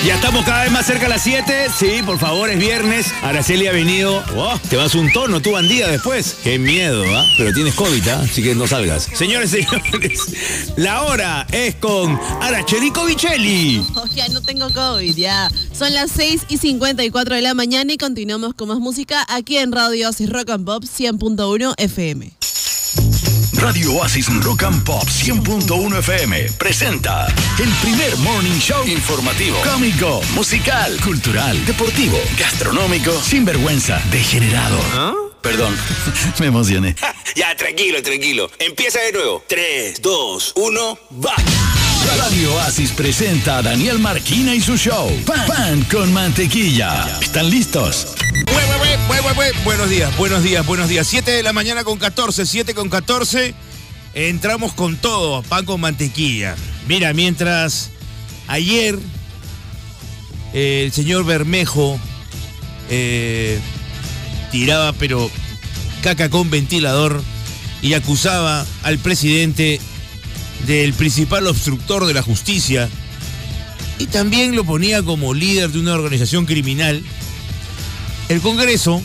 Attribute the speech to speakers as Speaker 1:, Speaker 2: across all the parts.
Speaker 1: Ya estamos cada vez más cerca a las 7. Sí, por favor, es viernes. Araceli ha venido. Oh, te vas un tono, tú bandida después. Qué miedo, ¿ah? Pero tienes COVID, ¿ah? Así que no salgas. Señores, señores, la hora es con Araceli Covicelli.
Speaker 2: Oh, ya no tengo COVID, ya. Son las 6:54 de la mañana y continuamos con más música aquí en Radio Oasis Rock and Pop 100.1 FM.
Speaker 3: Radio Oasis Rock and Pop 100.1 FM presenta el primer morning show informativo, cómico, musical, cultural, deportivo, gastronómico, sinvergüenza, degenerado. ¿Ah? Perdón, me emocioné.
Speaker 1: Ya, tranquilo. Empieza de nuevo. 3, 2, 1, va.
Speaker 3: Radio Oasis presenta a Daniel Marquina y su show Pan con Mantequilla. ¿Están listos?
Speaker 1: Buenos días. 7 de la mañana con 14. Entramos con todo, Pan con Mantequilla. Mira, mientras ayer el señor Bermejo tiraba pero caca con ventilador y acusaba al presidente del principal obstructor de la justicia y también lo ponía como líder de una organización criminal, el Congreso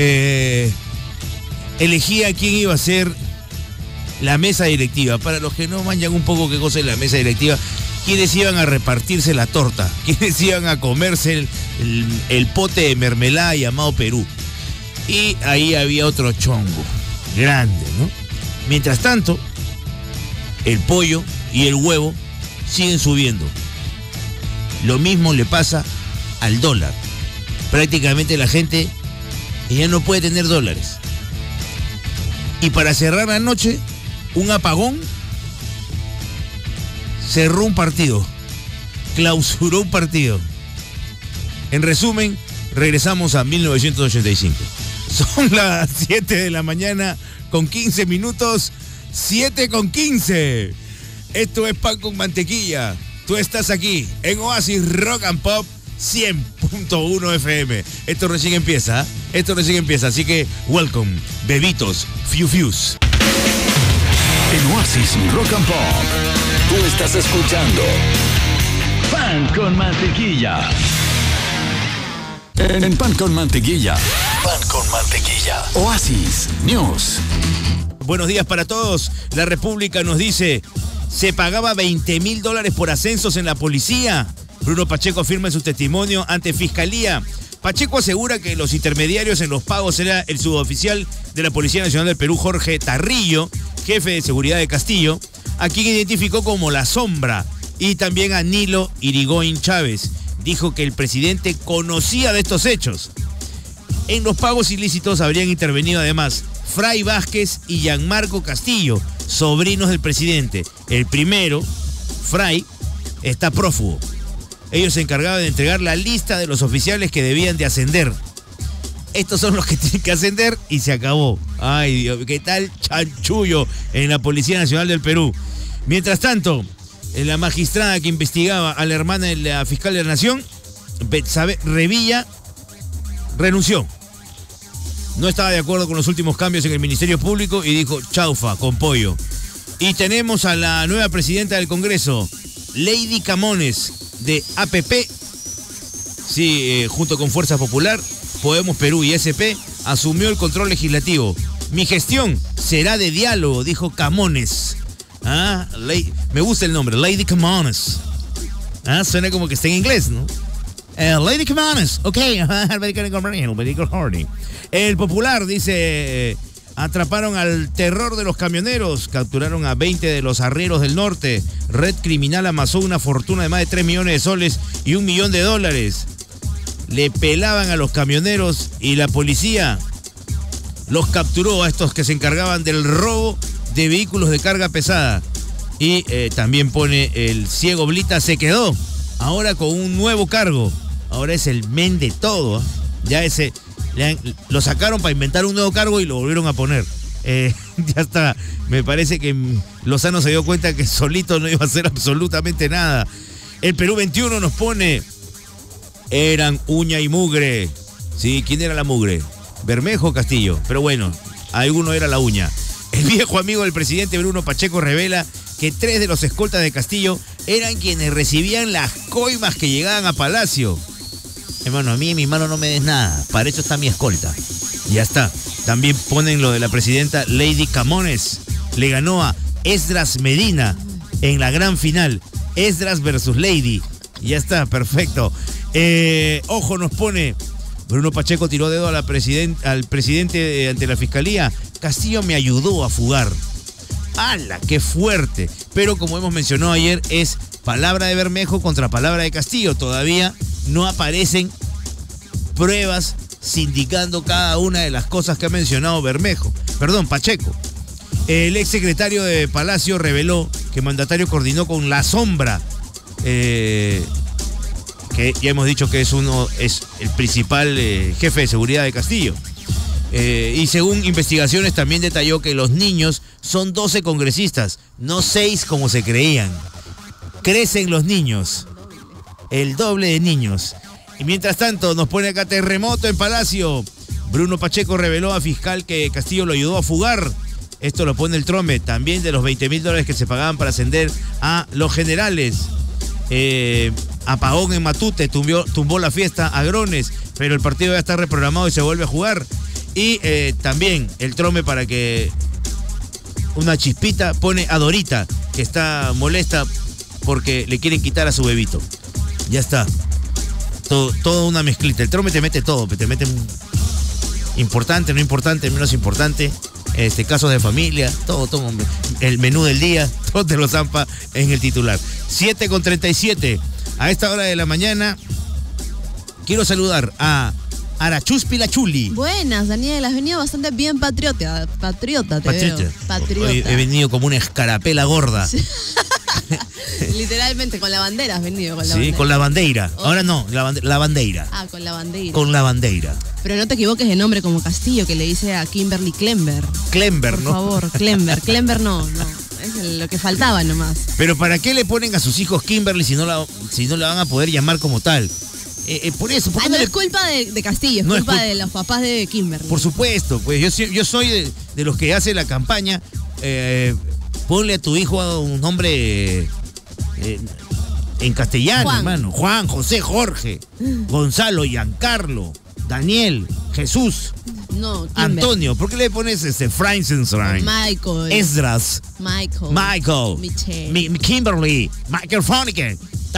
Speaker 1: elegía quién iba a ser la mesa directiva. Para los que no manjan un poco qué cosa es la mesa directiva, quiénes iban a repartirse la torta, quiénes iban a comerse el pote de mermelada llamado Perú. Y ahí había otro chongo grande, ¿no? Mientras tanto, el pollo y el huevo siguen subiendo. Lo mismo le pasa al dólar. Prácticamente la gente ya no puede tener dólares. Y para cerrar la noche, un apagón, cerró un partido, clausuró un partido. En resumen, regresamos a 1985. Son las 7 de la mañana con 15 minutos. 7:15. Esto es Pan con Mantequilla. Tú estás aquí en Oasis Rock and Pop 100.1 FM. Esto recién empieza. Así que welcome, bebitos, fius.
Speaker 3: En Oasis Rock and Pop, tú estás escuchando Pan con Mantequilla. En Pan con Mantequilla. Oasis News.
Speaker 1: Buenos días para todos. La República nos dice, se pagaba $20,000 por ascensos en la policía. Bruno Pacheco afirma en su testimonio ante Fiscalía. Pacheco asegura que los intermediarios en los pagos era el suboficial de la Policía Nacional del Perú, Jorge Tarrillo, jefe de seguridad de Castillo, a quien identificó como La Sombra, y también a Nilo Irigoyen Chávez. Dijo que el presidente conocía de estos hechos. En los pagos ilícitos habrían intervenido además Fray Vázquez y Gianmarco Castillo, sobrinos del presidente. El primero, Fray, está prófugo. Ellos se encargaban de entregar la lista de los oficiales que debían de ascender. Estos son los que tienen que ascender y se acabó. Ay, Dios, qué tal chanchullo en la Policía Nacional del Perú. Mientras tanto, la magistrada que investigaba a la hermana de la fiscal de la Nación, Betsabe Revilla, renunció. No estaba de acuerdo con los últimos cambios en el Ministerio Público y dijo chaufa, con pollo. Y tenemos a la nueva presidenta del Congreso, Lady Camones, de APP. Sí, junto con Fuerza Popular, Podemos Perú y SP, asumió el control legislativo. Mi gestión será de diálogo, dijo Camones. Me gusta el nombre, Lady Camones. Suena como que está en inglés, ¿no? Lady Camones, ok. El Popular dice, atraparon al terror de los camioneros, capturaron a 20 de los arrieros del norte. Red criminal amasó una fortuna de más de 3 millones de soles y $1 millón. Le pelaban a los camioneros y la policía los capturó a estos que se encargaban del robo de vehículos de carga pesada. Y también pone el ciego Blita se quedó, ahora con un nuevo cargo. Ahora es el men de todo. Ya lo sacaron para inventar un nuevo cargo y lo volvieron a poner. Ya está. Me parece que Lozano se dio cuenta que solito no iba a hacer absolutamente nada. El Perú 21 nos pone, eran uña y mugre. Sí, ¿quién era la mugre? Bermejo o Castillo. Pero bueno, alguno era la uña. El viejo amigo del presidente Bruno Pacheco revela que 3 de los escoltas de Castillo eran quienes recibían las coimas que llegaban a Palacio. Hermano, a mí, mi mano, no me des nada. Para eso está mi escolta. Ya está. También ponen lo de la presidenta Lady Camones. Le ganó a Esdras Medina en la gran final. Esdras versus Lady. Ya está, perfecto. Ojo, nos pone... Bruno Pacheco tiró dedo al presidente ante la fiscalía. Castillo me ayudó a fugar. ¡Hala, qué fuerte! Pero como hemos mencionado ayer, es palabra de Bermejo contra palabra de Castillo. Todavía no aparecen pruebas sindicando cada una de las cosas que ha mencionado Pacheco. El exsecretario de Palacio reveló que el mandatario coordinó con La Sombra, que ya hemos dicho que es el principal jefe de seguridad de Castillo. Y según investigaciones también detalló que los niños son 12 congresistas, no 6 como se creían. Crecen los niños, el doble de niños. Y mientras tanto nos pone acá terremoto en Palacio. Bruno Pacheco reveló a fiscal que Castillo lo ayudó a fugar. Esto lo pone el Trome, también de los $20,000 que se pagaban para ascender a los generales. Apagón en Matute, tumbó la fiesta a Grones, pero el partido ya está reprogramado y se vuelve a jugar. Y también el Trome, para que una chispita, pone a Dorita, que está molesta porque le quieren quitar a su bebito. Ya está. Todo una mezclita. El Trome te mete todo, te mete importante, no importante, menos importante. Casos de familia, todo, el menú del día, todo te lo zampa en el titular. 7:37. A esta hora de la mañana quiero saludar a Arachus Pilachuli.
Speaker 2: Buenas, Daniel, has venido bastante bien patriota veo.
Speaker 1: Hoy he venido como una escarapela gorda.
Speaker 2: Sí. Literalmente, con la bandera has venido.
Speaker 1: Con la bandera. Ahora no, la bandera.
Speaker 2: Ah, con la bandera.
Speaker 1: Con la bandera.
Speaker 2: Pero no te equivoques de nombre como Castillo, que le dice a Kimberly Klember.
Speaker 1: Klember, ¿no?
Speaker 2: Por favor, Klember. Klember no. Es lo que faltaba nomás.
Speaker 1: Pero ¿para qué le ponen a sus hijos Kimberly si no la van a poder llamar como tal? Por eso.
Speaker 2: No es culpa de Castillo, es culpa de los papás de Kimberly.
Speaker 1: Por supuesto, pues yo soy de los que hace la campaña. Ponle a tu hijo un nombre en castellano,
Speaker 2: Juan.
Speaker 1: Hermano. Juan, José, Jorge, Gonzalo, Giancarlo, Daniel, Jesús,
Speaker 2: no, Kimber.
Speaker 1: Antonio. ¿Por qué le pones Frankenstein?
Speaker 2: Michael.
Speaker 1: Esdras.
Speaker 2: Michael.
Speaker 1: Michelle. Kimberly. Michael Foniken.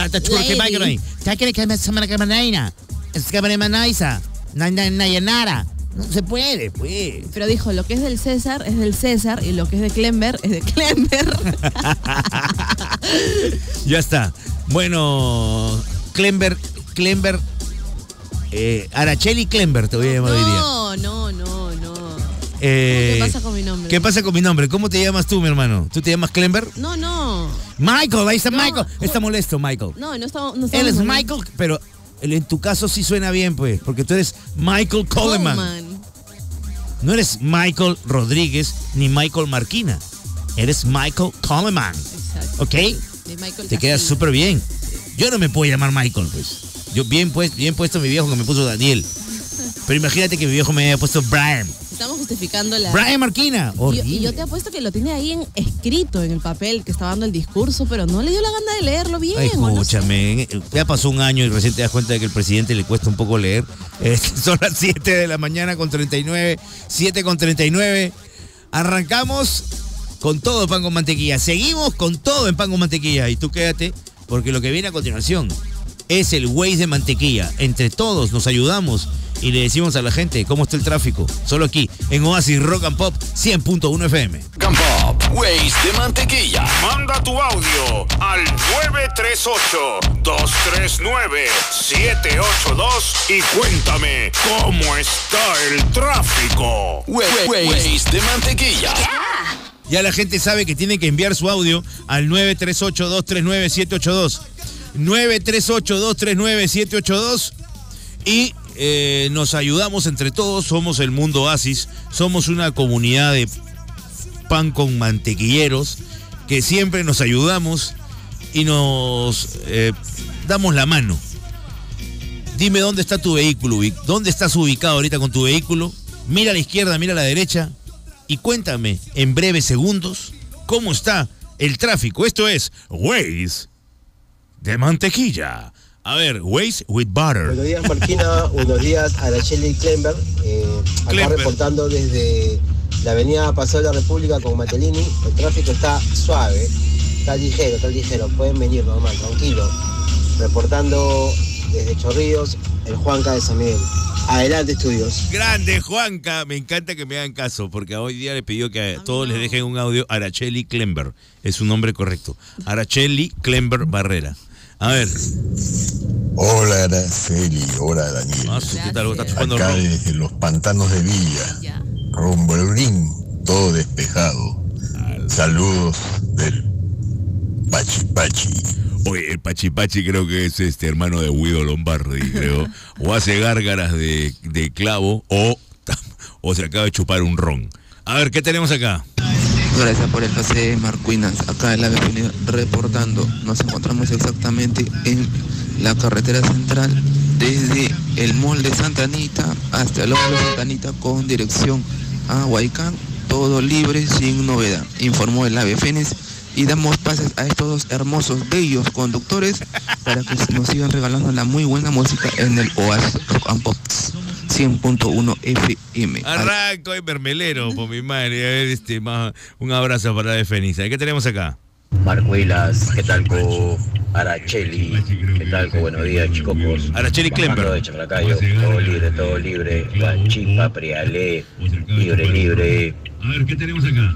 Speaker 1: No se puede, pues.
Speaker 2: Pero dijo, lo que es del César es del César y lo que es de Klember es de Klember.
Speaker 1: Ya está. Bueno, Klember, Araceli Klember te voy a llamar hoy día.
Speaker 2: No.
Speaker 1: ¿Qué
Speaker 2: pasa con mi nombre?
Speaker 1: ¿Qué pasa con mi nombre? ¿Cómo te llamas tú, mi hermano? ¿Tú te llamas Klember?
Speaker 2: No.
Speaker 1: Michael, ahí está Michael. Está molesto, Michael.
Speaker 2: No estamos.
Speaker 1: Él es Michael, pero en tu caso sí suena bien, pues, porque tú eres Michael Coleman. No eres Michael Rodríguez ni Michael Marquina. Eres Michael Coleman.
Speaker 2: Exacto.
Speaker 1: ¿Ok?
Speaker 2: Michael
Speaker 1: te quedas súper bien. Yo no me puedo llamar Michael, pues. Yo bien puesto mi viejo que me puso Daniel. Pero imagínate que mi viejo me haya puesto Brian.
Speaker 2: Estamos justificando la...
Speaker 1: Brian Marquina.
Speaker 2: Y yo te apuesto que lo tiene ahí escrito en el papel que estaba dando el discurso, pero no le dio la gana de leerlo bien.
Speaker 1: Ay, escúchame, no sé. Ya pasó un año y recién te das cuenta de que al presidente le cuesta un poco leer. Son las 7 de la mañana con 39, 7:39. Arrancamos con todo pan con mantequilla. Seguimos con todo en pan con mantequilla. Y tú quédate, porque lo que viene a continuación es el Waze de mantequilla. Entre todos nos ayudamos y le decimos a la gente cómo está el tráfico. Solo aquí, en Oasis Rock and Pop 100.1 FM.
Speaker 3: Rock and Pop, Waze de mantequilla.
Speaker 4: Manda tu audio al 938-239-782 y cuéntame cómo está el tráfico.
Speaker 3: Waze de mantequilla.
Speaker 1: Ya la gente sabe que tiene que enviar su audio al 938-239-782. 938-239-782 y nos ayudamos entre todos. Somos el Mundo Oasis, somos una comunidad de pan con mantequilleros que siempre nos ayudamos y nos damos la mano. Dime dónde está tu vehículo, dónde estás ubicado ahorita con tu vehículo. Mira a la izquierda, mira a la derecha y cuéntame en breves segundos cómo está el tráfico. Esto es Waze de mantequilla. A ver, Waze with Butter.
Speaker 5: Buenos días, Marquina. Buenos días, Araceli Klember. Acá reportando desde la avenida Paseo de la República con Matelini. El tráfico está suave, está ligero. Pueden venir normal, tranquilo. Reportando desde Chorrillos, el Juanca de San Miguel. Adelante, estudios.
Speaker 1: Grande, Juanca. Me encanta que me hagan caso, porque hoy día le pidió que a todos les dejen un audio. Araceli Klember. Es su nombre correcto. Araceli Klember Barrera. A ver.
Speaker 6: Hola Araceli, hola Daniel.
Speaker 1: ¿Qué tal? ¿Estás chupando
Speaker 6: acá
Speaker 1: ron?
Speaker 6: desde los pantanos de Villa, rumbo al Ring, todo despejado. Saludos del Pachi Pachi.
Speaker 1: Oye, el Pachi Pachi creo que es hermano de Guido Lombardi, creo. O hace gárgaras de clavo o se acaba de chupar un ron. A ver, ¿qué tenemos acá?
Speaker 7: Gracias por el pase, Marquinas. Acá en la avenida reportando. Nos encontramos exactamente en la carretera central desde el mall de Santa Anita hasta el mall de Santa Anita con dirección a Huaycán. Todo libre, sin novedad. Informó el AVE Fénix y damos pases a estos dos hermosos, bellos conductores para que nos sigan regalando la muy buena música en el Oasis Rock and Pop 100.1 FM.
Speaker 1: Arranco y mermelero, por mi madre. A ver, un abrazo para de Fénix. ¿Qué tenemos acá?
Speaker 8: Marcuelas, ¿qué tal con Araceli? ¿Qué tal con buenos días, chicos?
Speaker 1: Araceli Klember.
Speaker 8: De Chaclacayo, todo libre. Guachipa, Prialé, libre.
Speaker 1: A ver, ¿qué tenemos acá?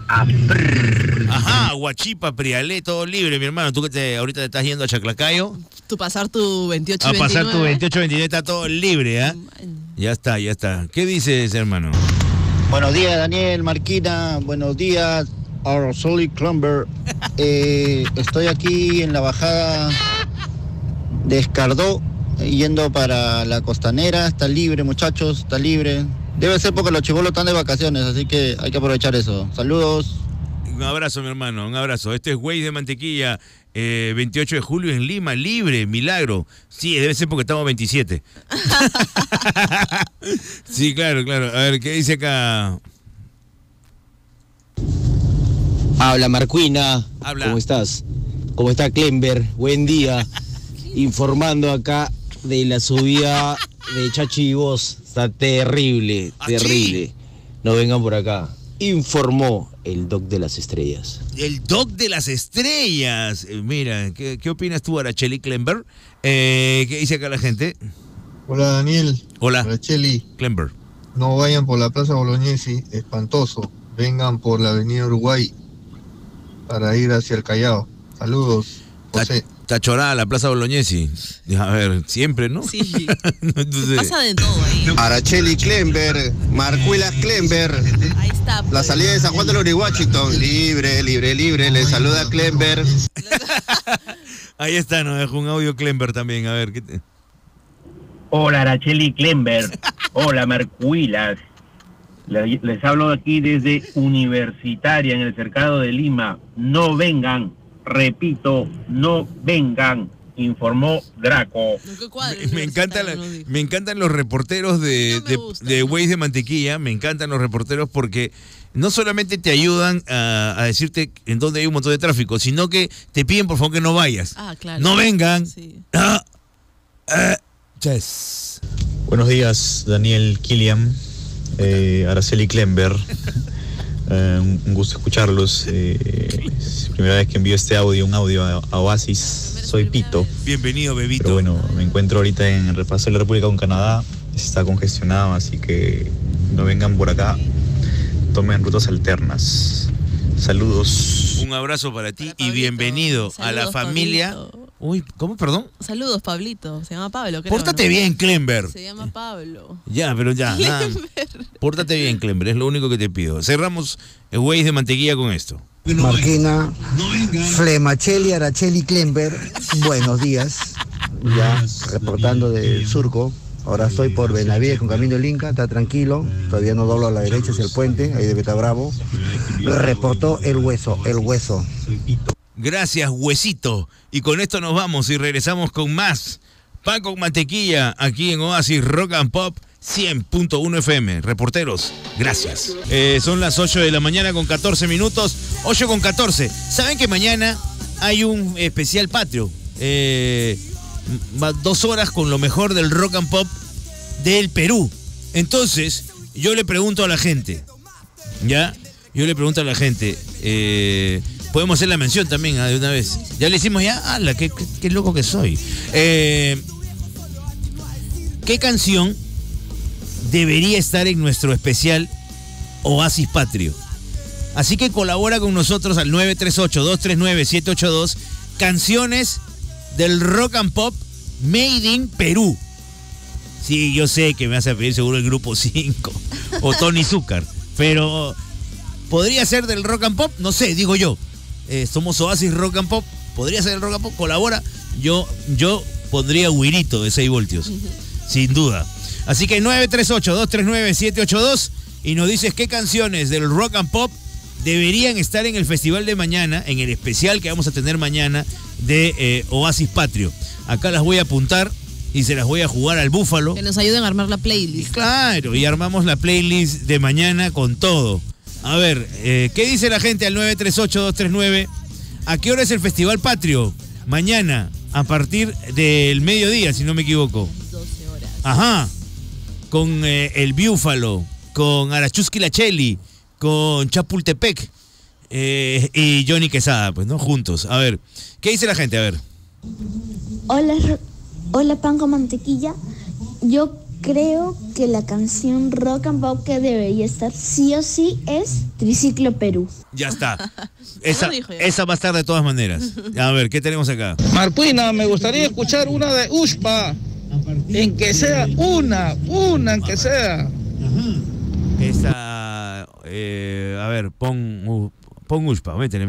Speaker 1: Ajá, Huachipa, Prialé, todo libre, mi hermano. Tú que ahorita te estás yendo a Chaclacayo.
Speaker 2: Tú pasar tu 28-29.
Speaker 1: A pasar tu 28-29 está todo libre, ¿ah? Ya está. ¿Qué dices, hermano?
Speaker 9: Buenos días, Daniel, Marquina. Buenos días, Araceli Klember. Estoy aquí en la bajada de Escardó, yendo para la Costanera. Está libre, muchachos, está libre. Debe ser porque los chibolos están de vacaciones, así que hay que aprovechar eso. Saludos.
Speaker 1: Un abrazo, mi hermano, un abrazo. Este es Waze de Mantequilla, 28 de julio en Lima, libre, milagro. Sí, debe ser porque estamos 27. Sí, claro. A ver, ¿qué dice acá?
Speaker 5: Habla, Marquina.
Speaker 1: Habla.
Speaker 5: ¿Cómo estás? ¿Cómo está Klember? Buen día. Informando acá de la subida de Chachi y Vos. Está terrible. No vengan por acá. Informó el Doc de las Estrellas.
Speaker 1: El Doc de las Estrellas. Mira, ¿qué opinas tú, Araceli Klember? ¿Qué dice acá la gente?
Speaker 10: Hola, Daniel.
Speaker 1: Hola.
Speaker 10: Araceli.
Speaker 1: Klember.
Speaker 10: No vayan por la Plaza Bolognesi, espantoso. Vengan por la Avenida Uruguay para ir hacia el Callao. Saludos, José.
Speaker 1: Está chorada la Plaza Bolognesi. A ver, siempre, ¿no?
Speaker 2: Sí.
Speaker 1: Entonces,
Speaker 2: Pasa de todo ahí.
Speaker 9: Araceli Klember, Marcuelas Klember.
Speaker 2: Ahí está.
Speaker 9: La salida de San Juan del Washington. Libre. Le saluda Klember.
Speaker 1: ahí está, nos dejó un audio Klember también. A ver, ¿qué
Speaker 8: Hola, Araceli Klember. Hola, Marcuelas. Les hablo aquí desde Universitaria, en el cercado de Lima. No vengan. Repito, no vengan, informó Draco.
Speaker 1: Me encantan los reporteros de Waze de Mantequilla, me encantan los reporteros porque no solamente te ayudan a decirte en dónde hay un montón de tráfico, sino que te piden por favor que no vayas.
Speaker 2: Claro.
Speaker 1: No vengan.
Speaker 2: Sí.
Speaker 1: Yes.
Speaker 11: Buenos días, Daniel Killiam, Araceli Klember. Un gusto escucharlos. Es la primera vez que envío un audio a Oasis. Soy Pito.
Speaker 1: Bienvenido, bebito.
Speaker 11: Pero bueno, me encuentro ahorita en el repaso de la República con Canadá. Está congestionado, así que no vengan por acá. Tomen rutas alternas. Saludos.
Speaker 1: Un abrazo para ti y bienvenido a la familia.
Speaker 2: Pablito.
Speaker 1: Uy, ¿cómo? Perdón.
Speaker 2: Saludos, Pablito. Se llama Pablo, creo.
Speaker 1: Pórtate bien, Klember.
Speaker 2: Se llama Pablo.
Speaker 1: Ya, pero ya. Pórtate bien, Klember. Es lo único que te pido. Cerramos el Waze de Mantequilla con esto.
Speaker 12: Marquina, Flemacheli, Araceli Klember. Buenos días. Ya reportando del Surco. Ahora estoy por Benavides con camino del Inca, está tranquilo, todavía no doblo a la derecha hacia el puente, ahí debe estar bravo. Reportó el hueso.
Speaker 1: Gracias, huesito. Y con esto nos vamos y regresamos con más Pan con Mantequilla aquí en Oasis Rock and Pop 100.1 FM. Reporteros, gracias. Son las 8 de la mañana con 14 minutos, 8 con 14. ¿Saben que mañana hay un especial patrio? 2 horas con lo mejor del rock and pop del Perú. Entonces, yo le pregunto a la gente, ¿ya? Podemos hacer la mención también de una vez. Ya le hicimos ya, ¡ala! ¡Qué loco que soy! ¿Qué canción debería estar en nuestro especial Oasis Patrio? Así que colabora con nosotros al 938-239-782, canciones del rock and pop made in Perú. Sí, yo sé que me vas a pedir seguro el Grupo 5 o Tony Zúcar, pero ¿podría ser del rock and pop? No sé, digo yo. Somos Oasis Rock and Pop, podría ser el rock and pop, colabora. Yo pondría Huirito de 6 voltios, sin duda. Así que 938-239-782 y nos dices qué canciones del rock and pop deberían estar en el festival de mañana, en el especial que vamos a tener mañana de Oasis Patrio. Acá las voy a apuntar y se las voy a jugar al Búfalo.
Speaker 2: Que nos ayuden a armar la playlist.
Speaker 1: Claro, y armamos la playlist de mañana con todo. A ver, ¿qué dice la gente al 938-239? ¿A qué hora es el Festival Patrio? Mañana, a partir del mediodía, si no me equivoco.
Speaker 2: 12 horas.
Speaker 1: Ajá. Con el Búfalo, con Arachuski Lacheli, con Chapultepec y Johnny Quesada, pues, ¿no? Juntos. A ver, ¿qué dice la gente? A ver.
Speaker 13: Hola, pan con mantequilla. Yo creo que la canción rock and pop que debería estar sí o sí es Triciclo Perú.
Speaker 1: Ya está. Esa va a estar de todas maneras. A ver, ¿qué tenemos acá?
Speaker 14: Marcuina, me gustaría escuchar una de Ushpa. En que sea una en que sea.
Speaker 1: Esa, a ver, pon Ushpa, métele.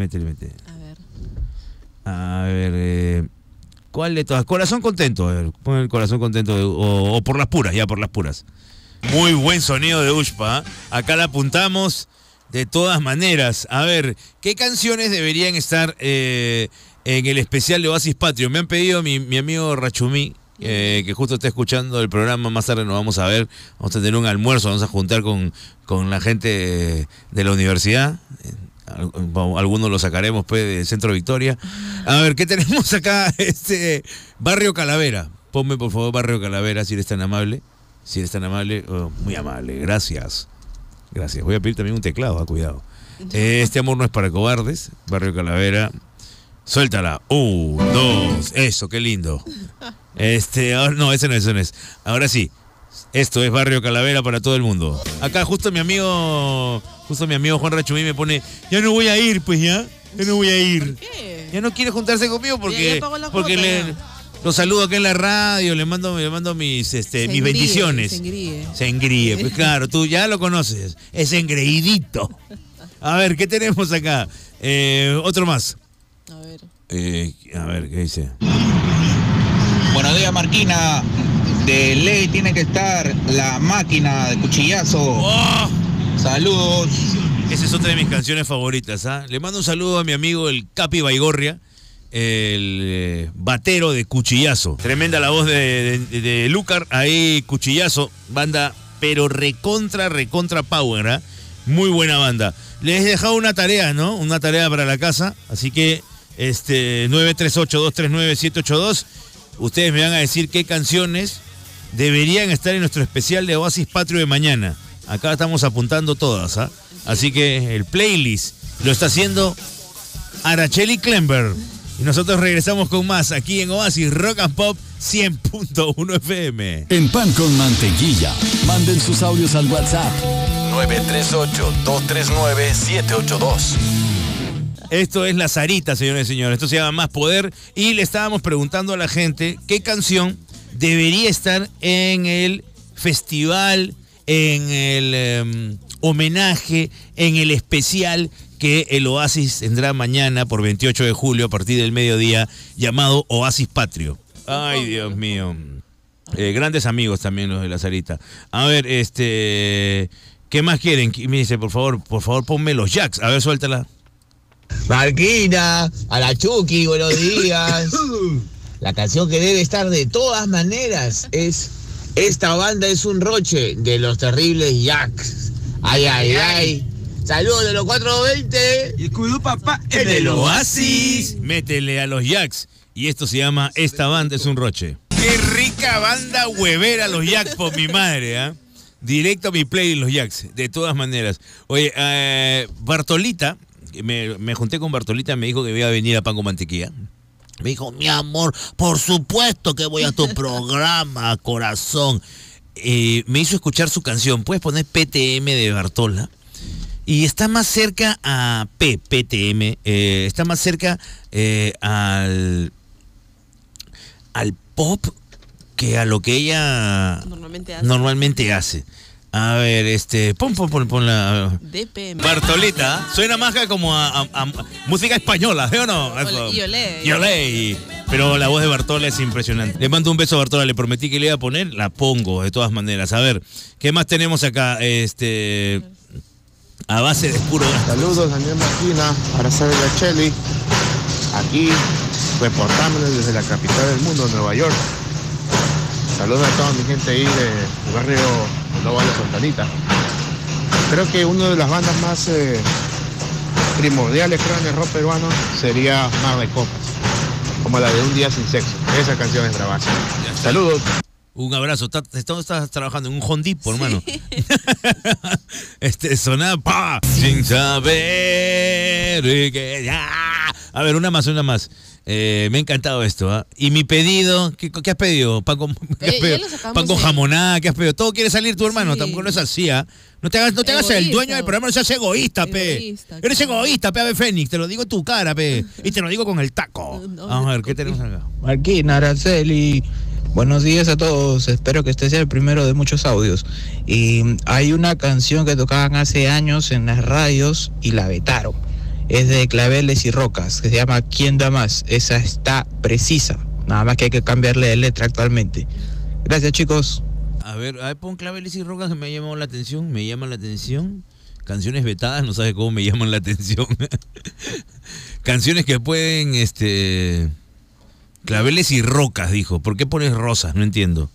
Speaker 1: A ver, ¿cuál de todas? Corazón Contento, a ver, pon el Corazón Contento o por las puras, ya por las puras. Muy buen sonido de Ushpa, acá la apuntamos de todas maneras. A ver, ¿qué canciones deberían estar en el especial de Oasis Patrio? Me han pedido mi amigo Rachumí, que justo está escuchando el programa, más tarde nos vamos a ver, vamos a tener un almuerzo, vamos a juntar con la gente de la universidad. Algunos lo sacaremos pues del Centro Victoria. A ver, ¿qué tenemos acá? Barrio Calavera. Ponme por favor Barrio Calavera, si eres tan amable. Oh, muy amable, gracias. Voy a pedir también un teclado, cuidado. Este amor no es para cobardes. Barrio Calavera. Suéltala. 1, 2. Eso, qué lindo. Ahora, no, ese no es. Ahora sí. Esto es Barrio Calavera para todo el mundo. Acá justo mi amigo Juan Rachumí me pone, ya no voy a ir, pues ya no voy a ir.
Speaker 2: ¿Por qué?
Speaker 1: Ya no quiere juntarse conmigo porque
Speaker 2: porque
Speaker 1: lo saludo acá en la radio, le mando mis bendiciones. Se engríe, pues claro, tú ya lo conoces, es engreidito. A ver, ¿qué tenemos acá? Otro más.
Speaker 2: A ver,
Speaker 1: ¿qué dice?
Speaker 14: Buenos días, Marquina. De ley tiene que estar La Máquina de Cuchillazo.
Speaker 1: ¡Oh!
Speaker 14: Saludos.
Speaker 1: Esa es otra de mis canciones favoritas. Le mando un saludo a mi amigo el Capi Baigorria, el batero de Cuchillazo. Tremenda la voz de Lucar, ahí Cuchillazo, banda pero recontra power, muy buena banda. Les he dejado una tarea, ¿no? Una tarea para la casa, así que 938-239-782, ustedes me van a decir qué canciones deberían estar en nuestro especial de Oasis Patrio de mañana. Acá estamos apuntando todas, Así que el playlist lo está haciendo Araceli Klember. Y nosotros regresamos con más aquí en Oasis Rock and Pop 100.1 FM.
Speaker 3: En Pan con Mantequilla, manden sus audios al WhatsApp 938-239-782.
Speaker 1: Esto es La Sarita, señores y señores. Esto se llama Más Poder. Y le estábamos preguntando a la gente qué canción debería estar en el festival, en el homenaje, en el especial que el Oasis tendrá mañana por 28 de julio a partir del mediodía, llamado Oasis Patrio. Ay, Dios mío. Grandes amigos también los de La Sarita. A ver, ¿qué más quieren? Me dice, por favor, ponme los Jacks. A ver, suéltala.
Speaker 15: Marquina, a la Chucky, buenos días. La canción que debe estar de todas maneras es Esta banda es un roche de los terribles Jacks. Ay. Saludos de los 420.
Speaker 1: Y cuidado papá en el Oasis. Métele a los Jacks y esto se llama Esta banda es un roche. Qué rica banda huevera los Jacks, por mi madre, ¿ah? Directo a mi playlist los Jacks, de todas maneras. Oye, Bartolita, me junté con Bartolita, me dijo que iba a venir a Pan con Mantequilla. Me dijo, mi amor, por supuesto que voy a tu programa, corazón. Me hizo escuchar su canción. Puedes poner PTM de Bartola. Y está más cerca a PTM. Está más cerca al pop que a lo que ella normalmente hace. A ver, pon la...
Speaker 2: DPM.
Speaker 1: Bartolita, suena más como a música española, ¿sí o no?
Speaker 2: Yolé.
Speaker 1: Pero la voz de Bartola es impresionante. Le mando un beso a Bartola, le prometí que le iba a poner, la pongo de todas maneras. A ver, ¿qué más tenemos acá? A base de puro...
Speaker 16: Saludos, Daniel Marquina, Araceli Gacheli, aquí reportándoles desde la capital del mundo, Nueva York. Saludos a toda mi gente ahí del barrio Lobo de la Santanita. Creo que una de las bandas más primordiales, creo, en el rock peruano sería Mar de Copas, como la de Un Día Sin Sexo. Esa canción es bravaza. Saludos.
Speaker 1: Un abrazo. Estás trabajando en un Hondipo, hermano. Sonaba sin saber que ya. A ver, una más. Me ha encantado esto, ¿ah? Y mi pedido, ¿qué has pedido? Pan con jamonada, ¿qué has pedido? Todo quiere salir tu hermano, sí. Tampoco no es así, ¿ah? No te hagas el dueño del programa, no seas egoísta, pe. Eres egoísta, pe, Ave Fénix, te lo digo en tu cara, pe. Y te lo digo con el taco. Vamos a ver, ¿qué tenemos acá?
Speaker 7: Marquina, Araceli, buenos días a todos, espero que este sea el primero de muchos audios. Y hay una canción que tocaban hace años en las radios y la vetaron. Es de Claveles y Rocas, que se llama ¿Quién da más? Esa está precisa, nada más que hay que cambiarle de letra actualmente. Gracias, chicos.
Speaker 1: A ver, pon Claveles y Rocas, que me llama la atención. Canciones vetadas, no sabes cómo me llaman la atención. Canciones que pueden, Claveles y Rocas, dijo. ¿Por qué pones rosas? No entiendo.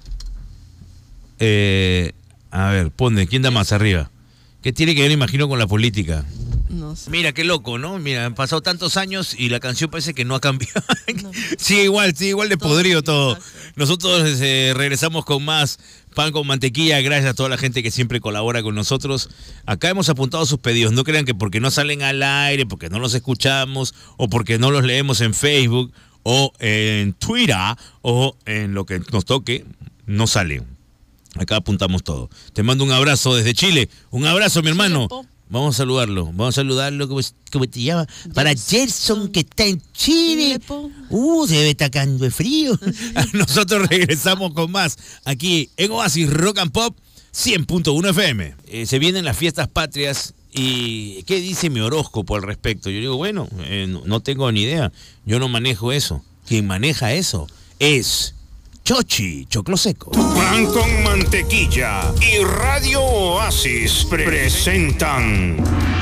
Speaker 1: A ver, ponle, ¿quién da más arriba? ¿Qué tiene que ver, imagino, con la política?
Speaker 2: No sé.
Speaker 1: Mira, qué loco, ¿no? Mira, han pasado tantos años y la canción parece que no ha cambiado. No. sigue igual de podrido todo. Nosotros regresamos con más Pan con Mantequilla, gracias a toda la gente que siempre colabora con nosotros. Acá hemos apuntado sus pedidos. No crean que porque no salen al aire, porque no los escuchamos, o porque no los leemos en Facebook, o en Twitter, o en lo que nos toque, no salen. Acá apuntamos todo. Te mando un abrazo desde Chile. Un abrazo, mi hermano. Vamos a saludarlo, ¿cómo te llama? Para Gerson, que está en Chile. Se debe estar cagando de frío. Nosotros regresamos con más aquí en Oasis Rock and Pop 100.1 FM. Se vienen las fiestas patrias y ¿qué dice mi horóscopo al respecto? Yo digo, bueno, no tengo ni idea. Yo no manejo eso. Quien maneja eso es Chochi Choclo Seco.
Speaker 4: Pan con Mantequilla y Radio Oasis presentan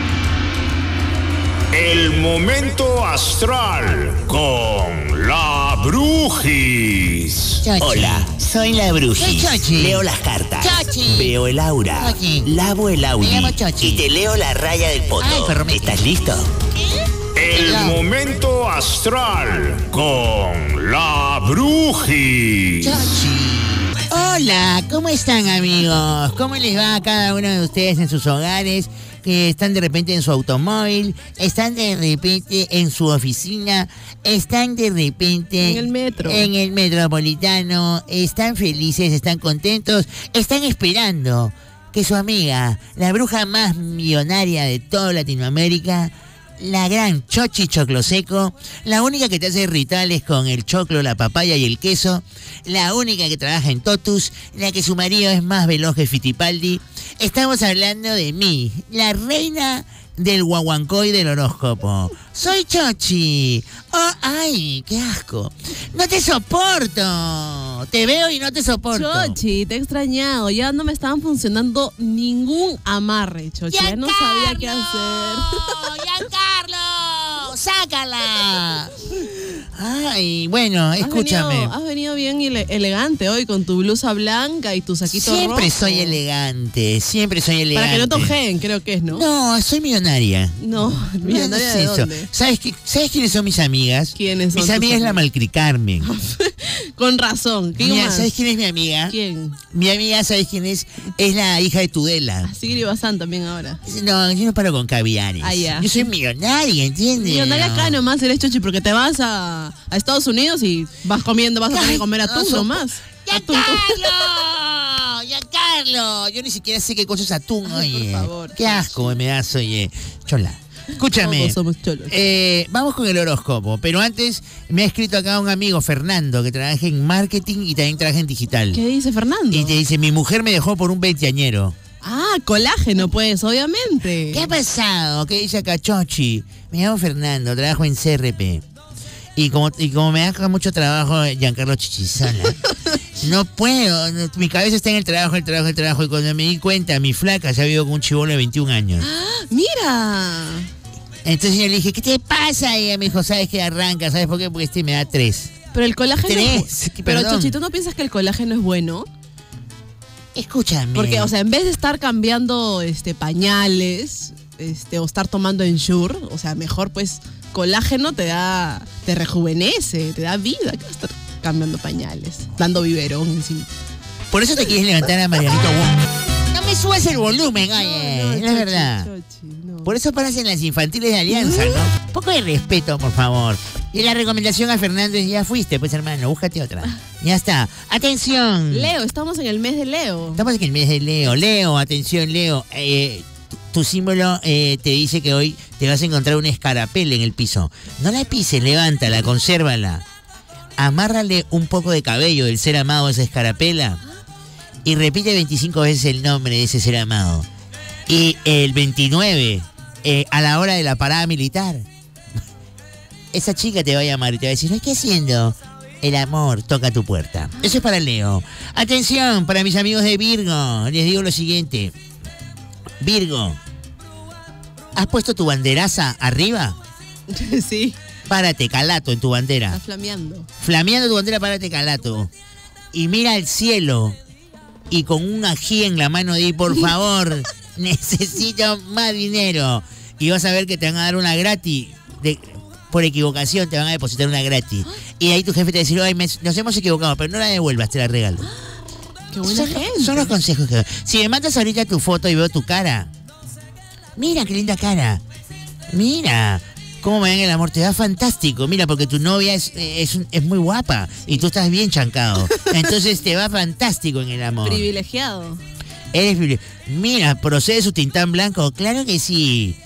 Speaker 4: El Momento Astral con la Brujis.
Speaker 17: Chochi. Hola, soy la Brujis. Leo las cartas. Chochi. Veo el aura. Chochi. Lavo el Audi. Y te leo la raya del poto. ¿Estás listo?
Speaker 4: El Momento Astral con la Brujis.
Speaker 17: Hola, ¿cómo están, amigos? ¿Cómo les va a cada uno de ustedes en sus hogares? Que están de repente en su automóvil, están de repente en su oficina, están de repente
Speaker 2: en el metro,
Speaker 17: en el metropolitano, están felices, están contentos, están esperando que su amiga, la bruja más millonaria de toda Latinoamérica, la gran Chochi Choclo Seco, la única que te hace rituales con el choclo, la papaya y el queso, la única que trabaja en Totus, la que su marido es más veloz que Fittipaldi. Estamos hablando de mí, la reina del guaguancó y del horóscopo. Soy Chochi. Oh, ay, qué asco. No te soporto. Te veo y no te soporto.
Speaker 2: Chochi, te he extrañado. Ya no me estaban funcionando ningún amarre, Chochi. Ya no sabía qué hacer.
Speaker 17: ¡Giancarlo! ¡Sácala! Ay, bueno, escúchame.
Speaker 2: Has venido bien elegante hoy con tu blusa blanca y tu saquito rojo.
Speaker 17: Siempre soy elegante.
Speaker 2: Para que no te ojeen, creo que es, ¿no?
Speaker 17: No, soy millonaria.
Speaker 2: No, ¿millonaria de dónde?
Speaker 17: ¿Sabes quiénes son mis amigas?
Speaker 2: ¿Quiénes son?
Speaker 17: Mis amigas es la Malcri Carmen.
Speaker 2: Con razón.
Speaker 17: ¿Sabes quién es mi amiga?
Speaker 2: ¿Quién?
Speaker 17: Mi amiga, ¿sabes quién es? Es la hija de Tudela.
Speaker 2: Sigrid Bazán también ahora.
Speaker 17: No, yo no paro con caviares.
Speaker 2: Ah, ya.
Speaker 17: Yo soy millonaria, ¿entiendes?
Speaker 2: Millonaria acá nomás eres, Chochi, porque te vas a Estados Unidos y vas a tener que comer atún nomás.
Speaker 17: ¡Giancarlo! Yo ni siquiera sé qué cosa es atún, oye.
Speaker 2: Por favor.
Speaker 17: Qué asco me das, oye. Chola. Escúchame,
Speaker 2: Todos somos cholos.
Speaker 17: Vamos con el horóscopo, pero antes me ha escrito acá un amigo, Fernando, que trabaja en marketing y también trabaja en digital.
Speaker 2: ¿Qué dice Fernando?
Speaker 17: Y te dice, mi mujer me dejó por un veinteañero.
Speaker 2: Ah, colágeno, pues, obviamente.
Speaker 17: ¿Qué ha pasado? ¿Qué dice acá, Chochi? Me llamo Fernando, trabajo en CRP. Y como me da mucho trabajo Giancarlo Chichizola, no puedo, mi cabeza está en el trabajo. Y cuando me di cuenta, mi flaca se ha vivido con un chibolo de 21 años.
Speaker 2: ¡Ah, mira!
Speaker 17: Entonces yo le dije, ¿qué te pasa? Y ella me dijo, ¿sabes qué? Arranca, ¿sabes por qué? Porque me da 3.
Speaker 2: Pero el colágeno...
Speaker 17: 3,
Speaker 2: pero Chochi, ¿tú no piensas que el colágeno es bueno?
Speaker 17: Escúchame.
Speaker 2: Porque, o sea, en vez de estar cambiando pañales, o estar tomando Ensure, o sea, mejor pues colágeno te rejuvenece, te da vida, que estar cambiando pañales, dando biberón encima.
Speaker 17: Por eso te quieres levantar a Marianito Wong. No me subas el volumen, oye, no, es la verdad.
Speaker 2: No.
Speaker 17: Por eso paras en las infantiles de Alianza, ¿no? Un poco de respeto, por favor. Y la recomendación a Fernando es, ya fuiste, pues hermano, búscate otra. Ya está. ¡Atención!
Speaker 2: Leo, estamos en el mes de Leo.
Speaker 17: Estamos en el mes de Leo. Leo, atención, Leo. Tu símbolo te dice que hoy te vas a encontrar una escarapela en el piso. No la pises, levántala, consérvala. Amárrale un poco de cabello del ser amado a esa escarapela y repite 25 veces el nombre de ese ser amado. Y el 29, a la hora de la parada militar, esa chica te va a llamar y te va a decir, ¿qué haciendo? El amor toca tu puerta. Eso es para Leo. Atención, para mis amigos de Virgo, les digo lo siguiente. Virgo, ¿has puesto tu banderaza arriba?
Speaker 2: Sí.
Speaker 17: Párate, calato, en tu bandera.
Speaker 2: Está flameando.
Speaker 17: Flameando tu bandera, párate, calato. Y mira al cielo y con un ají en la mano di, por favor, necesito más dinero. Y vas a ver que te van a dar una gratis. Por equivocación te van a depositar una gratis. Y ahí tu jefe te va a decir, ay, nos hemos equivocado, pero no la devuelvas, te la regalo.
Speaker 2: Qué buena gente.
Speaker 17: Son los consejos que... Si me mandas ahorita tu foto y veo tu cara. Mira, qué linda cara. Mira, cómo me da en el amor. Te da fantástico. Mira, porque tu novia es muy guapa. Sí. Y tú estás bien chancado. Entonces te va fantástico en el amor.
Speaker 2: Privilegiado.
Speaker 17: Eres privilegiado. Mira, ¿procede su tintán blanco? Claro que sí.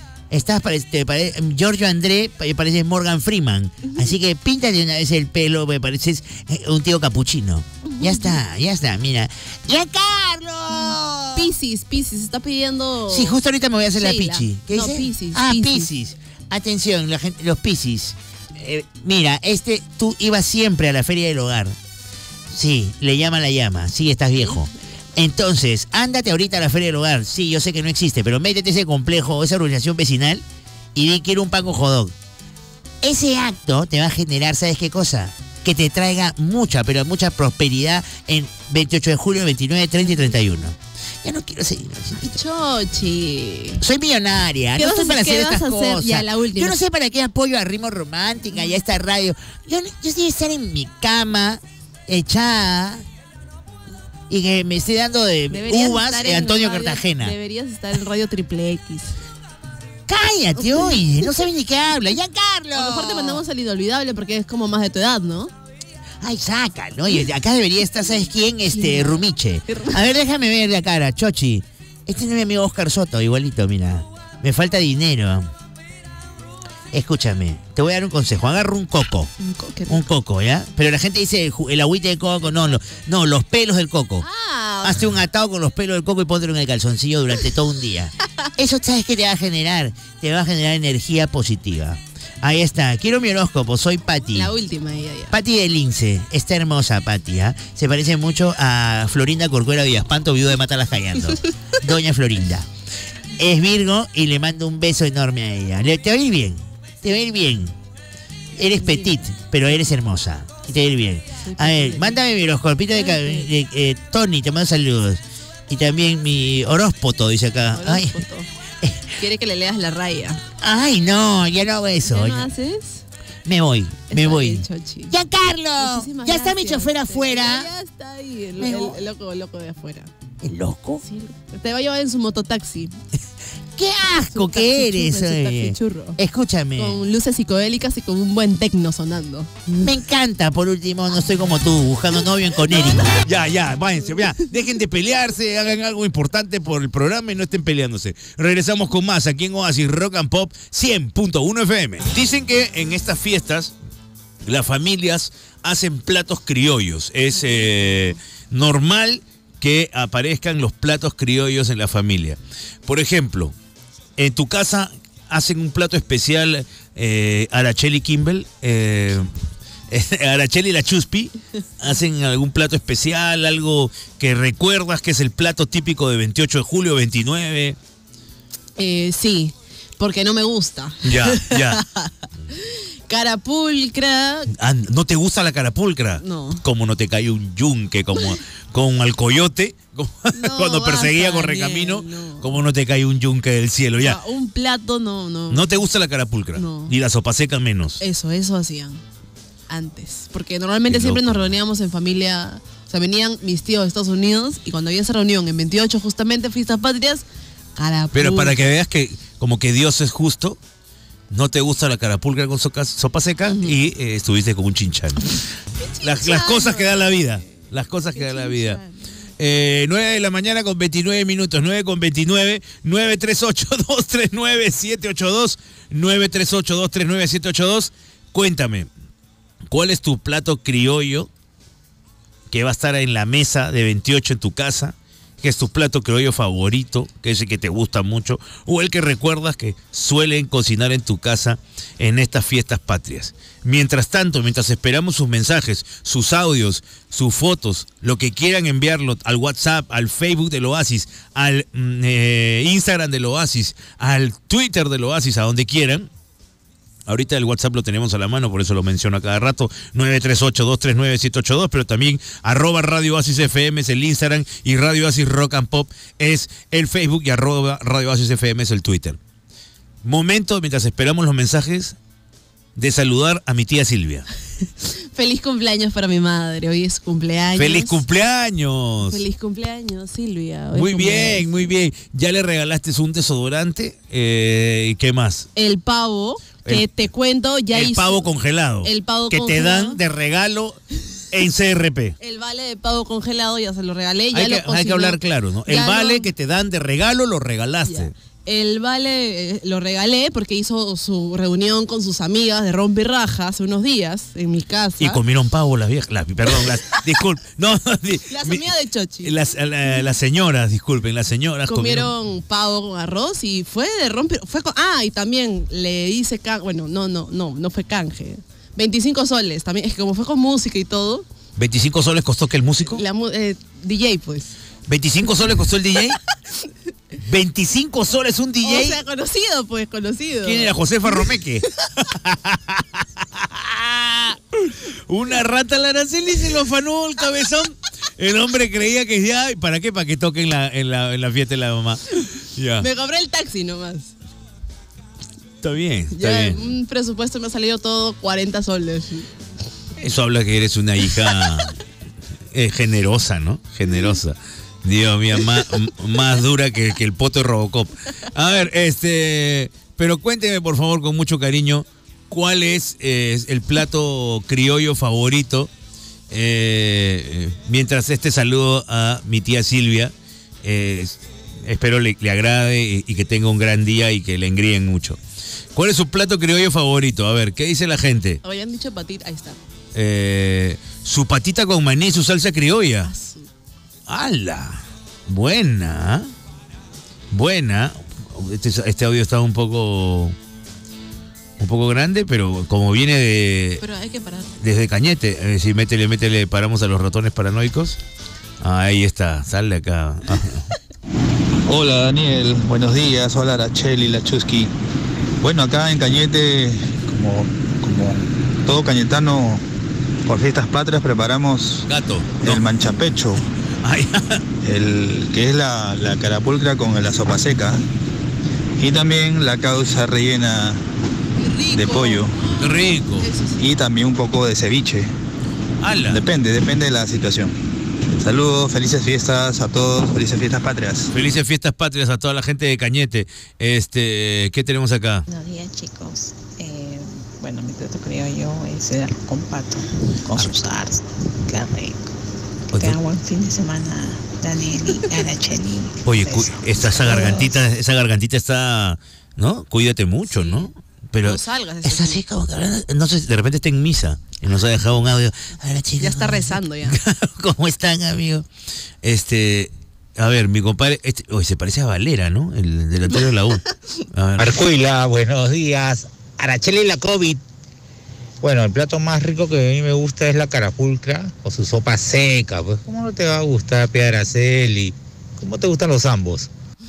Speaker 17: Giorgio André, pareces Morgan Freeman. Así que píntate una vez el pelo, me pareces un tío capuchino. Ya está, mira. ¡Ya, Carlos!
Speaker 2: Piscis, está pidiendo...
Speaker 17: Sí, justo ahorita me voy a hacer
Speaker 2: Sheila.
Speaker 17: La pichi. ¿Qué
Speaker 2: no,
Speaker 17: dice?
Speaker 2: Piscis.
Speaker 17: Piscis. Atención, la gente, los Piscis. Mira, tú ibas siempre a la feria del hogar. Sí, le llama la llama. Sí, estás viejo. Entonces, ándate ahorita a la feria del hogar. Sí, yo sé que no existe, pero métete ese complejo o esa organización vecinal y di quiero un pan con hot dog. Ese acto te va a generar, ¿sabes qué cosa? Que te traiga mucha, pero mucha prosperidad en 28 de julio, 29, 30 y 31. Ya no quiero seguir.
Speaker 2: Chochi.
Speaker 17: Soy millonaria, no estoy para hacer estas cosas.
Speaker 2: Ya, la última.
Speaker 17: Yo no sé para qué apoyo a Ritmo Romántica y a esta radio. Yo quiero estar en mi cama, echada, y que me esté dando de uvas de Antonio Cartagena.
Speaker 2: Deberías estar en Radio Triple X.
Speaker 17: Cállate, oye, no sabes ni qué habla. ¡Ya, Carlos!
Speaker 2: A lo mejor te mandamos al Inolvidable porque es como más de tu edad, ¿no?
Speaker 17: Ay, sácalo. Oye, acá debería estar, ¿sabes quién? Rumiche. A ver, déjame ver la cara, Chochi. Este es mi amigo Oscar Soto, igualito, mira. Me falta dinero. Escúchame, te voy a dar un consejo. Agarra un coco. Un coco, ¿ya? Pero la gente dice el agüite de coco, no, los pelos del coco. Hazte un atado con los pelos del coco y póntelo en el calzoncillo durante todo un día. Eso, ¿sabes qué te va a generar? Te va a generar energía positiva. Ahí está. Quiero mi horóscopo. Soy Pati.
Speaker 2: La última, ya.
Speaker 17: Pati de Lince. Está hermosa, Pati, ¿eh? Se parece mucho a Florinda Corcuera Villaspanto, viuda de Matalas Callando. Doña Florinda. Es Virgo y le mando un beso enorme a ella. Te va a ir bien. Te va a ir bien. Eres petit, pero eres hermosa. Y te va a ir bien. A ver, mándame mi horoscopito de Tony, te mando saludos. Y también mi horóspoto, dice acá. Ay.
Speaker 2: Quiere que le leas la raya.
Speaker 17: Ay, no, ya no hago eso.
Speaker 2: ¿Ya no haces?
Speaker 17: Me voy. ¡Giancarlo! Ya está mi chofer afuera.
Speaker 2: Ya está ahí, el loco de afuera.
Speaker 17: ¿El loco?
Speaker 2: Sí, te va a llevar en su mototaxi.
Speaker 17: ¡Qué asco que eres!
Speaker 2: Taxi churro.
Speaker 17: Escúchame.
Speaker 2: Con luces psicodélicas y con un buen tecno sonando.
Speaker 17: Me encanta, por último, no soy como tú, buscando novio en Conérico.
Speaker 1: Ya, váyanse, ya. Dejen de pelearse, hagan algo importante por el programa y no estén peleándose. Regresamos con más aquí en Oasis Rock and Pop 100.1 FM. Dicen que en estas fiestas las familias hacen platos criollos. Es normal que aparezcan los platos criollos en la familia. Por ejemplo, en tu casa hacen un plato especial Araceli Kimball, Araceli la Chuspi, hacen algún plato especial, algo que recuerdas que es el plato típico de 28 de julio, 29.
Speaker 2: Sí, porque no me gusta.
Speaker 1: Ya.
Speaker 2: Carapulcra.
Speaker 1: ¿No te gusta la carapulcra?
Speaker 2: No.
Speaker 1: Como no te cae un yunque, como con al coyote, cuando perseguía Correcamino, como no te cae un yunque del cielo, ya.
Speaker 2: Un plato no.
Speaker 1: ¿No te gusta la carapulcra?
Speaker 2: No.
Speaker 1: Ni la sopa seca menos.
Speaker 2: Eso hacían antes. Porque normalmente siempre nos reuníamos en familia. O sea, venían mis tíos de Estados Unidos y cuando había esa reunión en 28, justamente, Fiestas Patrias, carapulcra.
Speaker 1: Pero para que veas que como que Dios es justo, no te gusta la carapulcra con sopa seca y estuviste con un chinchano. Las cosas que da la vida. Las cosas que da la vida. 9 de la mañana con 29 minutos. 9 con 29. 938-239-782. 938-239-782. Cuéntame, ¿cuál es tu plato criollo que va a estar en la mesa de 28 en tu casa? ¿Qué es tu plato criollo favorito? ¿Qué es el que te gusta mucho? ¿O el que recuerdas que suelen cocinar en tu casa en estas fiestas patrias? Mientras tanto, mientras esperamos sus mensajes, sus audios, sus fotos, lo que quieran enviarlo al WhatsApp, al Facebook del Oasis, al Instagram del Oasis, al Twitter del Oasis, a donde quieran. Ahorita el WhatsApp lo tenemos a la mano, por eso lo menciono a cada rato, 938-239-782, pero también @Radio Oasis FM es el Instagram y Radio Oasis Rock and Pop es el Facebook y @Radio Oasis FM es el Twitter. Momento, mientras esperamos los mensajes, de saludar a mi tía Silvia.
Speaker 2: Feliz cumpleaños para mi madre, hoy es cumpleaños.
Speaker 1: ¡Feliz cumpleaños!
Speaker 2: Feliz cumpleaños, Silvia.
Speaker 1: Muy bien, muy bien. ¿Ya le regalaste un desodorante? ¿Y qué más?
Speaker 2: El pavo, que te cuento, ya hizo...
Speaker 1: El pavo congelado.
Speaker 2: El pavo
Speaker 1: que
Speaker 2: congelado.
Speaker 1: Te dan de regalo en CRP.
Speaker 2: El vale de pavo congelado ya se lo regalé. Ya
Speaker 1: hay que hablar claro, ¿no? El vale que te dan de regalo lo regalaste.
Speaker 2: Ya. El vale lo regalé porque hizo su reunión con sus amigas de Rompe y Raja hace unos días en mi casa.
Speaker 1: Y comieron pavo las viejas, disculpen.
Speaker 2: Las amigas de Chochi.
Speaker 1: Las señoras, disculpen, las señoras
Speaker 2: comieron pavo con arroz y fue de Rompe. Y también le hice no fue canje. 25 soles también, es que como fue con música y todo.
Speaker 1: ¿25 soles costó que el músico?
Speaker 2: DJ, pues.
Speaker 1: ¿25 soles costó el DJ? 25 soles un DJ.
Speaker 2: O sea, conocido.
Speaker 1: ¿Quién era? Josefa Romeque. Una rata la Araceli se lo afanó el cabezón. El hombre creía que ya, ¿para qué? Para que toquen en la fiesta de la mamá. Ya.
Speaker 2: Me cobré el taxi nomás.
Speaker 1: Está bien.
Speaker 2: Un presupuesto me ha salido todo 40 soles.
Speaker 1: Eso habla que eres una hija generosa, ¿no? Generosa. Dios mío, más dura que el poto de Robocop. A ver, pero cuénteme por favor con mucho cariño, ¿cuál es el plato criollo favorito? Mientras saludo a mi tía Silvia, espero le agrade y que tenga un gran día y que le engríen mucho. ¿Cuál es su plato criollo favorito? A ver, ¿qué dice la gente?
Speaker 2: Habían dicho patita, ahí está.
Speaker 1: Su patita con maní y su salsa criolla. ¡Hala! Buena. Este audio está un poco grande, pero como viene
Speaker 2: Pero hay que parar.
Speaker 1: Desde Cañete, si métele, paramos a los ratones paranoicos. Ahí está, sale acá.
Speaker 11: Hola Daniel, buenos días. Hola Araceli, la Chusky. Bueno, acá en Cañete, como todo cañetano, por fiestas patrias preparamos el manchapecho, el que es la carapulcra con la sopa seca, y también la causa rellena de pollo.
Speaker 1: Qué rico.
Speaker 11: Y también un poco de ceviche. Depende de la situación. Saludos, felices fiestas a todos, felices fiestas patrias.
Speaker 1: Felices fiestas patrias a toda la gente de Cañete. ¿Qué tenemos acá?
Speaker 18: Buenos días, chicos. Bueno, mi plato creo yo es el arroz con pato, con sus salsas. Qué rico. Que tengan buen fin de semana, Daniel y Araceli.
Speaker 1: Oye, esa gargantita está, ¿no? Cuídate mucho, ¿no? Pero
Speaker 2: no salgas.
Speaker 1: Es así como que no sé, de repente está en misa y nos ha dejado un audio. Hola, chicos.
Speaker 2: Ya está rezando ya.
Speaker 1: ¿Cómo están, amigo? A ver, mi compadre, se parece a Valera, ¿no? El delantero de la U.
Speaker 14: Marcuila, buenos días. Araceli la COVID. Bueno, el plato más rico que a mí me gusta es la carapulcra o su sopa seca. Pues, ¿cómo no te va a gustar, Araceli? ¿Cómo te gustan los ambos?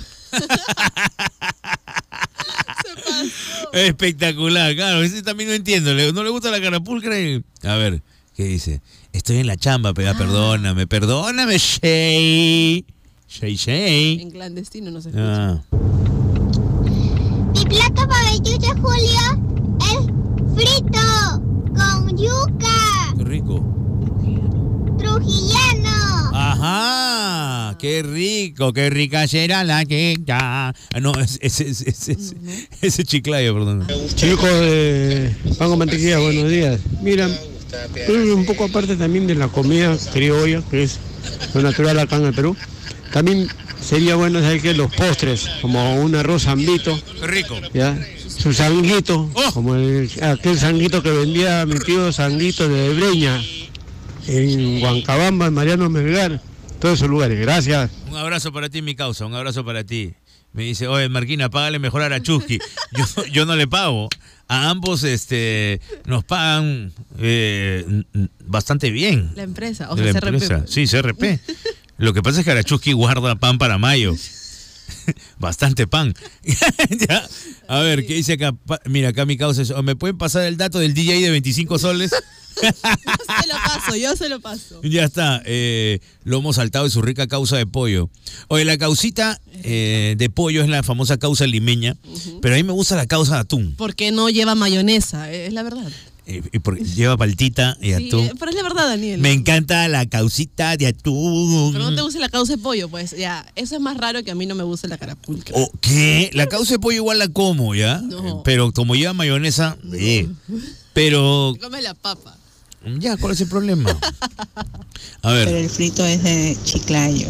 Speaker 1: Espectacular, claro, ese también no entiendo, no le gusta la carapulcra y... A ver, ¿qué dice? Estoy en la chamba, perdóname, Shay.
Speaker 2: En clandestino no se escucha.
Speaker 13: Mi plato favorito, Julio, es frito con yuca.
Speaker 1: Qué rico.
Speaker 13: Trujillano.
Speaker 1: Ajá, qué rico, qué rica será la queca. No, ese Chiclayo, perdón.
Speaker 19: Chicos de pan con mantequilla, buenos días. Mira, un poco aparte también de la comida criolla, que es lo natural acá en el Perú, también sería bueno saber que los postres, como un arroz zambito.
Speaker 1: Qué rico.
Speaker 19: ¿Ya? Su sanguito, como aquel sanguito que vendía mi tío Sanguito de Breña, en Huancabamba, en Mariano Melgar, todos esos lugares. Gracias.
Speaker 1: Un abrazo para ti, mi causa, un abrazo para ti. Me dice, oye, Marquina, págale mejor a Arachuski. Yo no le pago. A ambos nos pagan bastante bien.
Speaker 2: La empresa, o
Speaker 1: sea,
Speaker 2: CRP.
Speaker 1: Empresa. Sí, CRP. Lo que pasa es que Arachuski guarda pan para mayo. Bastante pan. ¿Ya? A ver, ¿qué dice acá? Mira, acá mi causa es, ¿me pueden pasar el dato del DJ de 25 soles?
Speaker 2: Yo se lo paso.
Speaker 1: Ya está, lomo saltado y su rica causa de pollo. Oye, la causita de pollo es la famosa causa limeña, pero a mí me gusta la causa de atún.
Speaker 2: Porque no lleva mayonesa, es la verdad.
Speaker 1: Porque lleva paltita y atún.
Speaker 2: Sí, pero es la verdad, Daniel.
Speaker 1: Me encanta la causita de atún.
Speaker 2: Pero no te gusta la causa de pollo, pues ya, eso es más raro que a mí no me guste la carapulcra.
Speaker 1: ¿Qué? La causa de pollo igual la como, ¿ya?
Speaker 2: No.
Speaker 1: Pero como lleva mayonesa, pero...
Speaker 2: Come la papa.
Speaker 1: Ya, ¿cuál es el problema? A ver.
Speaker 18: Pero el frito es de Chiclayo.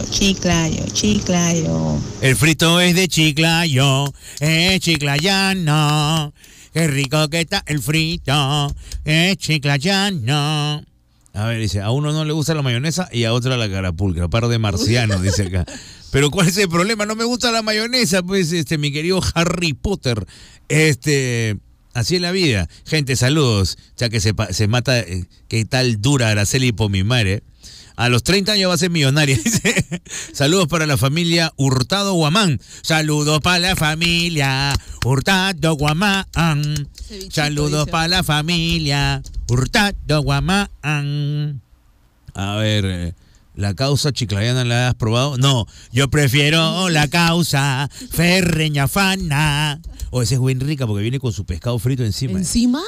Speaker 1: El frito es de Chiclayo, es chiclayano. Qué rico que está el frito, es chiclayano. A ver, dice, a uno no le gusta la mayonesa y a otro la carapulcra. Par de marcianos, dice acá. Pero ¿cuál es el problema? No me gusta la mayonesa, pues, mi querido Harry Potter. Así es la vida. Gente, saludos. Ya que se mata, qué tal dura Araceli Pomimare. A los 30 años va a ser millonaria. Saludos para la familia Hurtado Guamán. Saludos para la familia Hurtado Guamán. Saludos para la familia Hurtado Guamán. A ver, ¿la causa chiclayana la has probado? No, yo prefiero la causa ferreña fana. Esa es bien rica porque viene con su pescado frito encima.
Speaker 2: ¿Encima?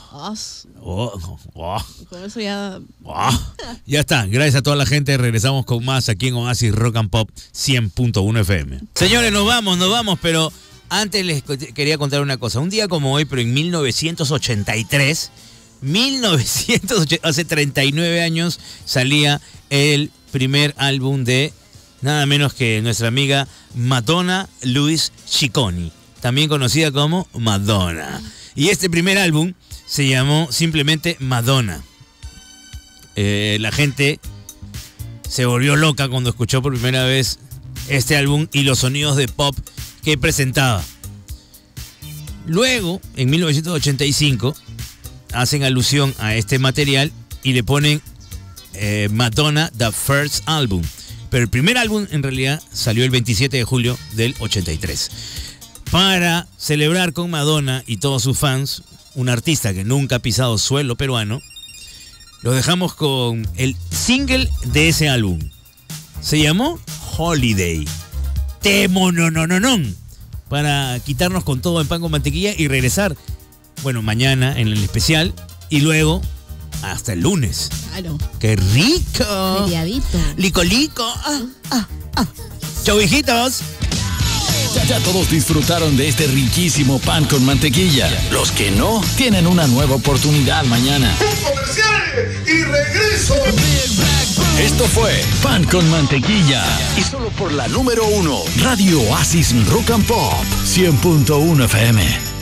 Speaker 1: Con
Speaker 2: eso ya...
Speaker 1: Ya está, gracias a toda la gente. Regresamos con más aquí en Oasis Rock and Pop 100.1 FM. Señores, nos vamos, pero antes les quería contar una cosa. Un día como hoy, pero en 1983, hace 39 años, salía el primer álbum de nada menos que nuestra amiga Madonna Luis Ciccone, también conocida como Madonna. Y este primer álbum se llamó simplemente Madonna. La gente se volvió loca cuando escuchó por primera vez este álbum y los sonidos de pop que presentaba. Luego, en 1985, hacen alusión a este material y le ponen Madonna The First Album. Pero el primer álbum en realidad salió el 27 de julio del 83. Para celebrar con Madonna y todos sus fans, un artista que nunca ha pisado suelo peruano, los dejamos con el single de ese álbum. Se llamó Holiday. Temonononon. Para quitarnos con todo en pan con mantequilla y regresar, bueno, mañana en el especial y luego hasta el lunes.
Speaker 2: Claro.
Speaker 1: ¡Qué rico!
Speaker 2: Feriadito.
Speaker 1: Lico, lico. Chau, hijitos.
Speaker 3: Ya todos disfrutaron de este riquísimo pan con mantequilla. Los que no, tienen una nueva oportunidad mañana.
Speaker 4: ¡Comercial! ¡Y regreso!
Speaker 3: Esto fue Pan con Mantequilla. Y solo por la número 1, Radio Oasis Rock and Pop 100.1 FM.